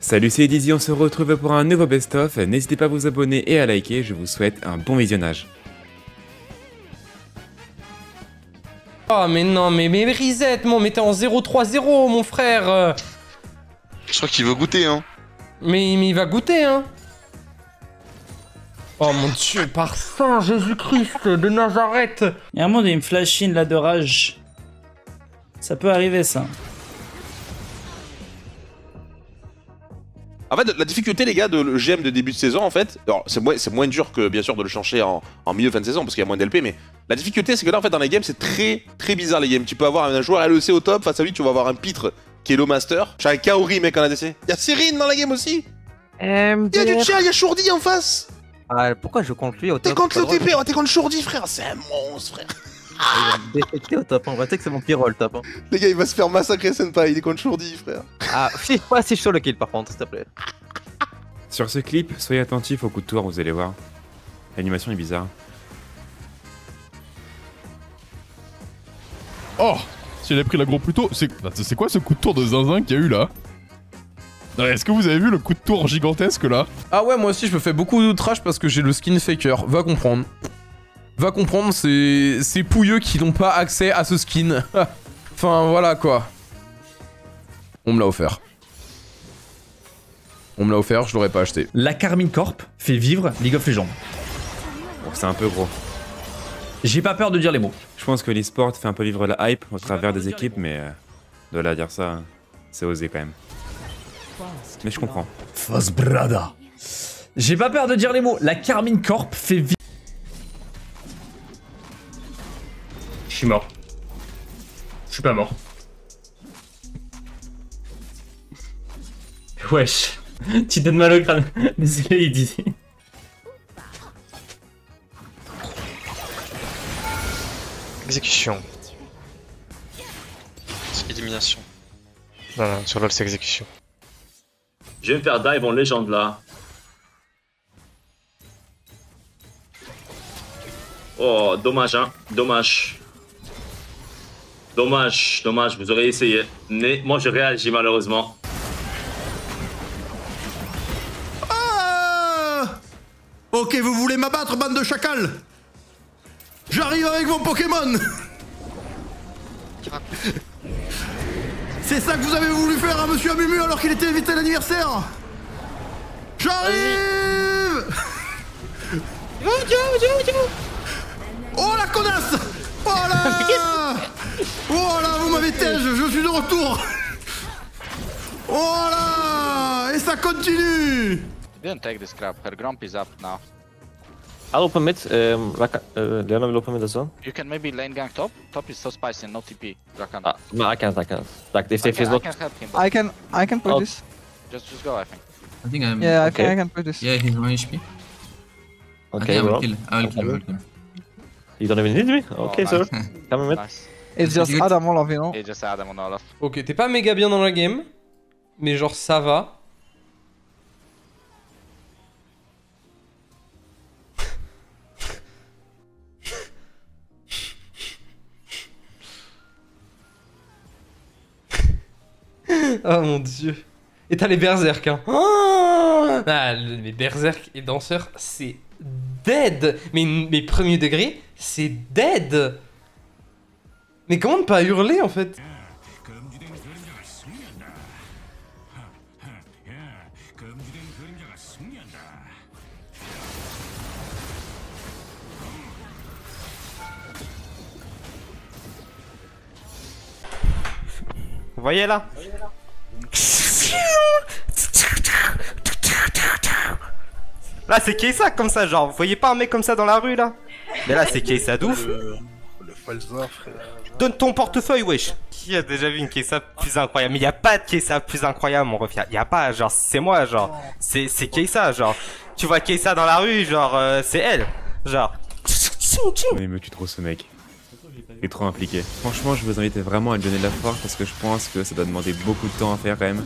Salut, c'est Dizzy, on se retrouve pour un nouveau best-of. N'hésitez pas à vous abonner et à liker, je vous souhaite un bon visionnage. Oh mais non, mais reset, mais t'es en 0-3-0 mon frère. Je crois qu'il veut goûter, hein. Mais il va goûter, hein. Oh mon dieu, par Saint Jésus-Christ de Nazareth. Il y a un monde où il me flash in là de rage. Ça peut arriver ça. En fait, la difficulté, les gars, de le GM de début de saison, en fait, alors c'est moins dur que, bien sûr, de le changer en milieu fin de saison, parce qu'il y a moins d'LP, mais la difficulté, c'est que là, en fait, dans les games, c'est très bizarre, les games. Tu peux avoir un joueur LEC au top, face à lui, tu vas avoir un pitre qui est low master. J'ai un Kaori, mec, en ADC. Il y a Serine dans la game aussi. Il y a du Chia, il y a Shordy en face. Ah, pourquoi je compte lui au top? T'es contre l'OTP, t'es contre Shordy, frère. C'est un monstre, frère. Il va me détecter au top, on va dire que c'est mon pire rôle top. Hein. Les gars, il va se faire massacrer Senpai, il est contre Shordy, frère. Ah, fiche pas si chaud le kill par contre, s'il te plaît. Sur ce clip, soyez attentifs au coup de tour, vous allez voir. L'animation est bizarre. Oh, si elle a pris l'aggro plus tôt, c'est quoi ce coup de tour de zinzin qu'il y a eu là? Est-ce que vous avez vu le coup de tour gigantesque là? Ah ouais, moi aussi je me fais beaucoup d'outrage parce que j'ai le skin faker, va comprendre. Va comprendre, c'est pouilleux qui n'ont pas accès à ce skin. Enfin voilà quoi. On me l'a offert. On me l'a offert, je l'aurais pas acheté. La Carmine Corp fait vivre League of Legends. Bon, c'est un peu gros. J'ai pas peur de dire les mots. Je pense que l'e-sport fait un peu vivre la hype au travers des équipes, mais de là à dire ça, c'est osé quand même. Mais je comprends. Fosbrada. J'ai pas peur de dire les mots. La Carmine Corp fait vivre. Je suis mort. Je suis pas mort. Wesh. Tu donnes mal au crâne. Désolé, il dit. Exécution. C'est élimination. Non, sur LoL c'est exécution. Je vais me faire dive en légende là. Oh, dommage hein, dommage. Dommage, vous aurez essayé. Mais moi je réagis malheureusement. Ok, vous voulez m'abattre, bande de chacals? J'arrive avec mon Pokémon. C'est ça que vous avez voulu faire à Monsieur Amumu alors qu'il était invité à l'anniversaire? J'arrive. Oh la connasse. Oh là. Oh là, vous m'avez tège, je suis de retour. Oh là. Et ça continue. Didn't take this crap. Her grump is up now. I'll open mid. Leona will open mid as well. You can maybe lane gang top. Top is so spicy, no TP. Rakan. No, I can't. Like if they face I not. can help him. I can push this. Just go, I think. I think I'm. Yeah, okay. I can push this. Yeah, he's 1 HP. Okay, I will kill. I will kill him. You don't even need me. Okay, sir. Come mid. Nice. It's just Adam Olaf, you know. It's just Adam on Olaf. Ok, t'es pas méga bien dans la game, mais genre ça va. Oh mon dieu. Et t'as les berserk hein. Oh ah, les berserk et danseurs c'est dead. Mais mes premiers degrés c'est dead. Mais comment ne pas hurler en fait? Vous voyez là? Là c'est Kaysa comme ça, genre vous voyez pas un mec comme ça dans la rue là? Mais là c'est Kaysa d'ouf. Le Falzar, frère. Donne ton portefeuille wesh. Qui a déjà vu une Kaysa plus incroyable? Mais y a pas de Kaysa plus incroyable mon ref, y a pas, genre c'est moi genre. C'est Kaysa genre. Tu vois Kaysa dans la rue genre c'est elle. Genre. Il me tue trop ce mec. Il est trop impliqué. Franchement, je vous invite vraiment à lui donner de la force parce que je pense que ça doit demander beaucoup de temps à faire quand même.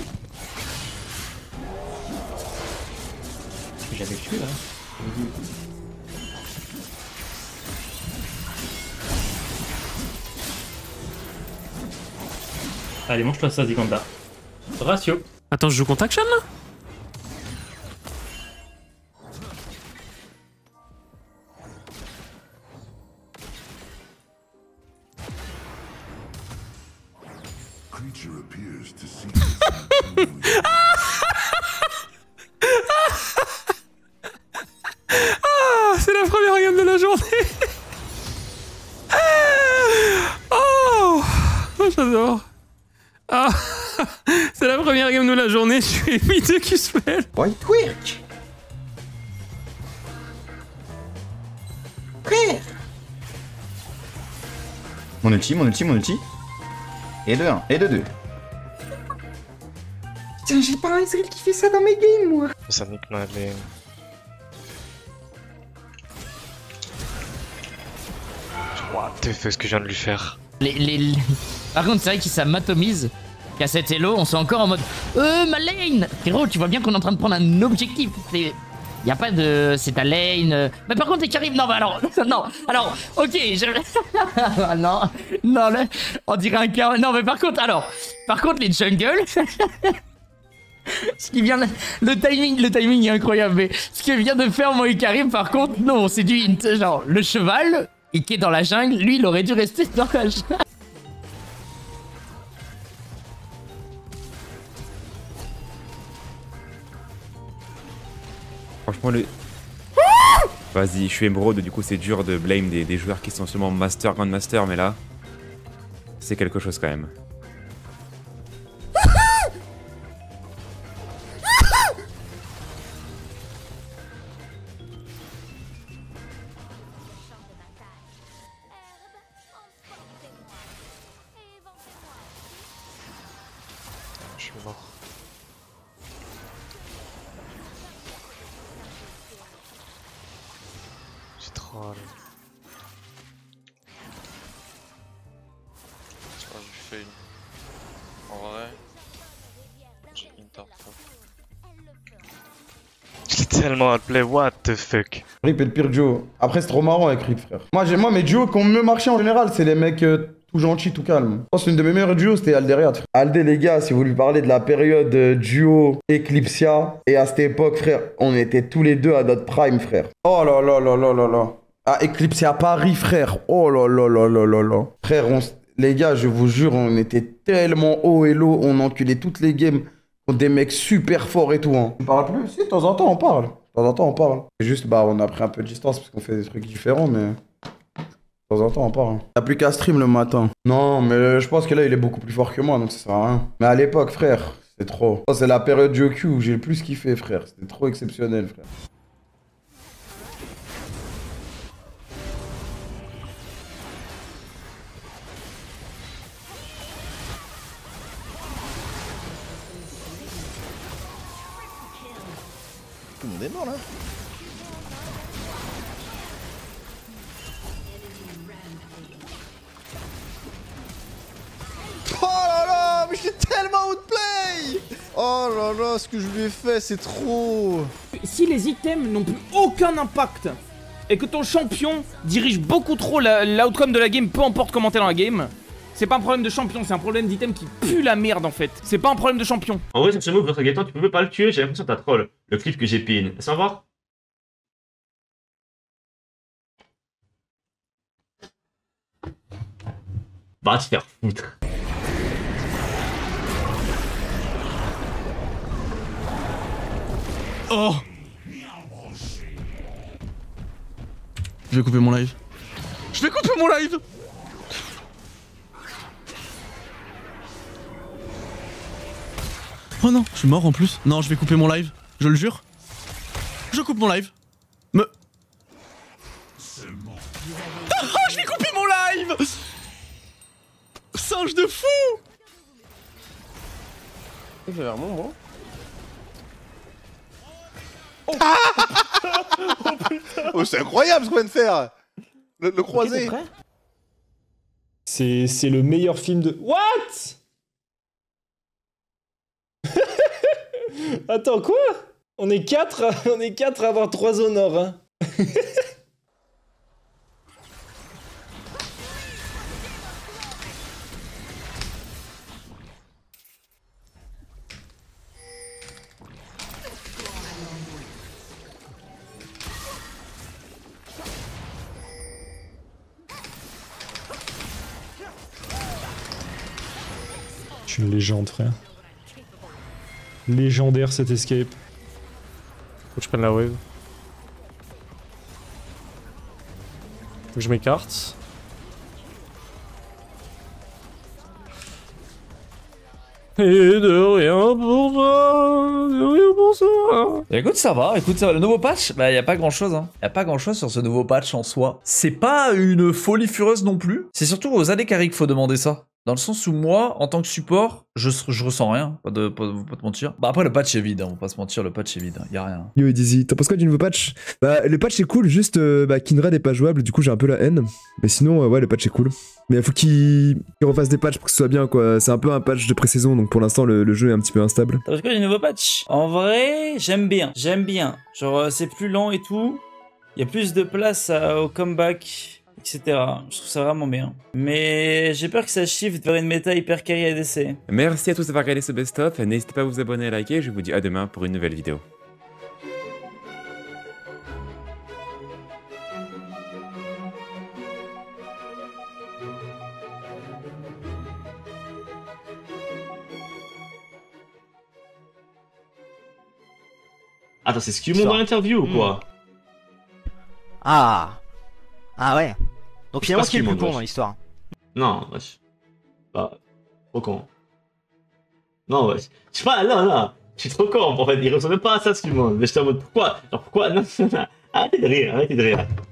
J'avais tué là. Allez, mange-toi ça, Ziganda. Ratio. Attends, je joue contre Action là? Ah, c'est la première game de la journée. Oh, j'adore. Ah, c'est la première game de la journée, je suis ennemi de Q-Spell. White Twerk. Frère. Mon ulti. Et de 1, et de 2. Tiens, j'ai pas un Ezreal qui fait ça dans mes games, moi. Ça nique ma lane. What the fuck, ce que je viens de lui faire. Par contre, c'est vrai qu'il s'amatomise qu'à cet elo, on soit encore en mode ma lane. Frérot, tu vois bien qu'on est en train de prendre un objectif. Y a pas de... C'est ta lane... Mais par contre, dès qu'il arrive... Non, bah alors... Non, alors... Ok, je... non, là... On dirait un cas... Non, mais par contre, alors... Par contre, les jungles... Ce qui vient... Le timing est incroyable, mais... Ce que vient de faire moi et Karim, par contre, non, c'est du hint. Genre, le cheval, et qui est dans la jungle, lui, il aurait dû rester dans la jungle. Franchement, le... Vas-y, je suis émeraude, du coup c'est dur de blame des joueurs qui sont seulement Master, Grandmaster, mais là... C'est quelque chose quand même. Je suis mort. J'ai troll. Tu vois, j'ai fait une. En vrai, j'ai une tarte. J'ai tellement outplay, what the fuck. Rip est le pire duo. Après, c'est trop marrant avec Rip, frère. Moi mes duos qui ont mieux marché en général, c'est les mecs tout gentils, tout calmes. Je pense que l'une de mes meilleures duos, c'était Alderiat. Aldé, les gars, si vous lui parlez de la période duo Eclipsia, et à cette époque, frère, on était tous les deux à notre prime, frère. Oh là là là là là là. Ah, Eclipsia Paris, frère. Oh là là là là là là. Frère, les gars, je vous jure, on était tellement haut et low, on enculait toutes les games contre des mecs super forts et tout. Hein. On parle plus? Si, de temps en temps, on parle. De temps en temps, on parle. C'est juste, bah, on a pris un peu de distance parce qu'on fait des trucs différents, mais... De temps en temps, on parle. T'as plus qu'à stream le matin. Non, mais je pense que là, il est beaucoup plus fort que moi, donc ça sert à rien. Mais à l'époque, frère, c'est trop. C'est la période du OQ où j'ai le plus kiffé, frère. C'était trop exceptionnel, frère. Tout le monde est mort, là. Oh là là, mais j'ai tellement outplay. Oh là là, ce que je lui ai fait, c'est trop. Si les items n'ont plus aucun impact et que ton champion dirige beaucoup trop l'outcome de la game, peu importe comment t'es dans la game, c'est pas un problème de champion, c'est un problème d'item qui pue la merde en fait. C'est pas un problème de champion. En vrai, ce move, votre Gaëtan, tu peux pas le tuer, j'ai l'impression que t'as troll. Le clip que j'ai pin. Sans voir. Va te faire foutre. Oh! Je vais couper mon live. Je vais couper mon live! Oh non, je suis mort en plus. Non, je vais couper mon live. Je le jure. Je coupe mon live. Ah, je vais couper mon live! Singe de fou! Je vais vers mon gros. Oh, oh, c'est incroyable ce qu'on vient de faire. Le croisé. C'est le meilleur film de... What? Attends, quoi? On est 4 à avoir 3 zones or, hein. C'est une légende, frère. Légendaire cette escape. Faut que je prenne la wave. Faut que je m'écarte. Et de rien pour toi, de rien pour ça. Écoute, ça va, Le nouveau patch, bah y a pas grand chose, hein. Y a pas grand chose sur ce nouveau patch en soi. C'est pas une folie furieuse non plus. C'est surtout aux AD carry qu'il faut demander ça. Dans le sens où moi, en tant que support, je ressens rien, pas te mentir. Bah après le patch est vide, hein, on va pas se mentir, le patch est vide, y a rien. Yo Dizzy, t'en penses quoi du nouveau patch? Bah le patch est cool, juste Kindred est pas jouable, du coup j'ai un peu la haine. Mais sinon ouais le patch est cool. Mais il faut qu'il refasse des patchs pour que ce soit bien quoi. C'est un peu un patch de pré-saison, donc pour l'instant le jeu est un petit peu instable. T'en penses quoi du nouveau patch? En vrai, j'aime bien. Genre c'est plus lent et tout. Il y a plus de place au comeback. Etc. Je trouve ça vraiment bien. Mais j'ai peur que ça shift vers une méta hyper carry ADC. Merci à tous d'avoir regardé ce best-of. N'hésitez pas à vous abonner et liker. Je vous dis à demain pour une nouvelle vidéo. Attends, c'est Scumon dans l'interview ou quoi? Ah ouais. Donc finalement, qui est le plus con dans l'histoire? Non, wesh. Bah, trop con. Non, wesh. Je sais pas, là. Je suis trop con, en fait. Il ressemble même pas à ça, Scumon. Mais j'étais en mode, pourquoi? Genre, pourquoi? Non. Arrêtez de rire.